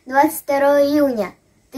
22 июня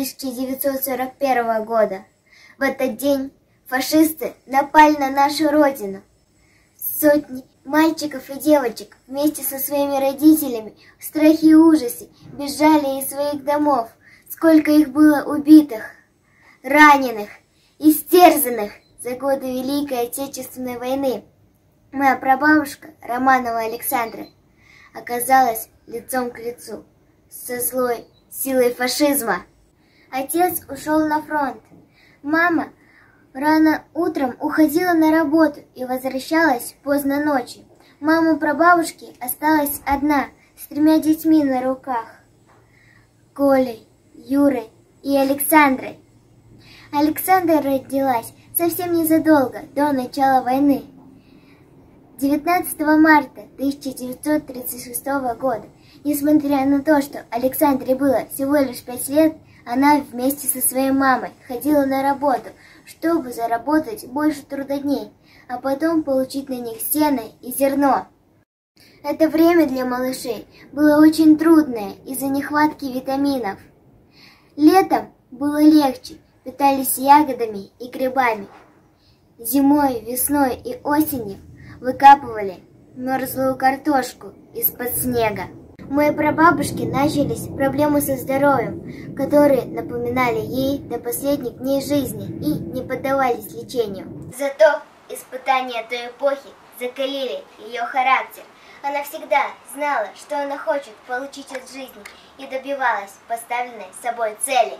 1941 года. В этот день фашисты напали на нашу родину. Сотни мальчиков и девочек вместе со своими родителями в страхе и ужасе бежали из своих домов. Сколько их было убитых, раненых, истерзанных за годы Великой Отечественной войны. Моя прабабушка Романова Александра оказалась лицом к лицу со злой силой фашизма. Отец ушел на фронт. Мама рано утром уходила на работу и возвращалась поздно ночью. Мама прабабушки осталась одна с 3 детьми на руках: Колей, Юрой и Александрой. Александра родилась совсем незадолго до начала войны, 19 марта 1936 года. Несмотря на то, что Александре было всего лишь 5 лет, она вместе со своей мамой ходила на работу, чтобы заработать больше трудодней, а потом получить на них сено и зерно. Это время для малышей было очень трудное из-за нехватки витаминов. Летом было легче, питались ягодами и грибами. Зимой, весной и осенью выкапывали мерзлую картошку из-под снега. У моей прабабушки начались проблемы со здоровьем, которые напоминали ей до последних дней жизни и не поддавались лечению. Зато испытания той эпохи закалили ее характер. Она всегда знала, что она хочет получить от жизни, и добивалась поставленной собой цели.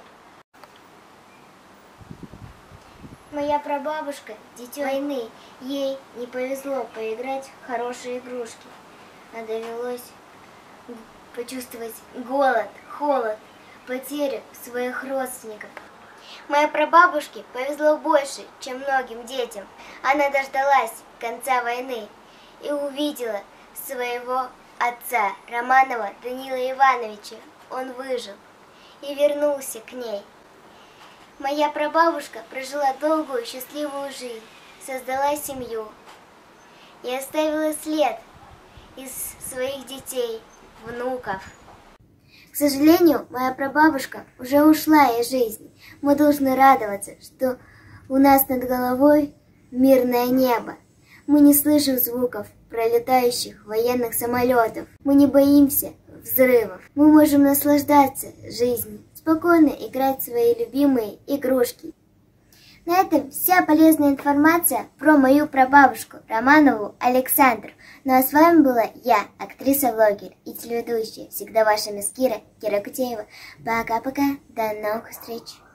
Моя прабабушка – дитё войны. Ей не повезло поиграть в хорошие игрушки, а довелось почувствовать голод, холод, потерю своих родственников. Моей прабабушке повезло больше, чем многим детям. Она дождалась конца войны и увидела своего отца, Романова Данила Ивановича. Он выжил и вернулся к ней. Моя прабабушка прожила долгую счастливую жизнь, создала семью и оставила след из своих детей, внуков. К сожалению, моя прабабушка уже ушла из жизни. Мы должны радоваться, что у нас над головой мирное небо. Мы не слышим звуков пролетающих военных самолетов. Мы не боимся взрывов. Мы можем наслаждаться жизнью, спокойно играть в свои любимые игрушки. На этом вся полезная информация про мою прабабушку Романову Александру. Ну а с вами была я, актриса-блогер и телеведущая, всегда ваша мисс Кира Кутеева. Пока-пока, до новых встреч!